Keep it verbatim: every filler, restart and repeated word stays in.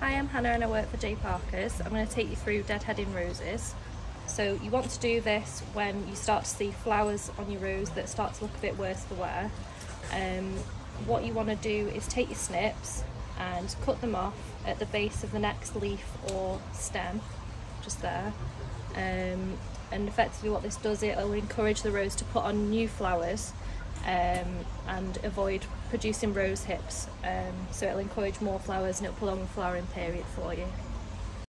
Hi, I'm Hannah and I work for J Parker's. I'm going to take you through Deadheading Roses. So you want to do this when you start to see flowers on your rose that start to look a bit worse for wear. Um, what you want to do is take your snips and cut them off at the base of the next leaf or stem, just there. Um, and effectively what this does, it will encourage the rose to put on new flowers um, and avoid producing rose hips. Um, so it'll encourage more flowers and it'll prolong the flowering period for you.